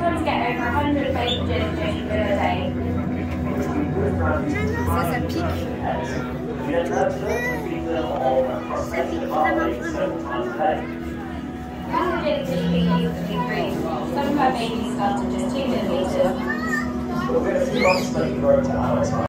sometimes get over 100 baby jellyfish within a day. Ça pique. Ça pique vraiment. As the jellyfish can use to increase, some of our babies start to just 2 millimeters.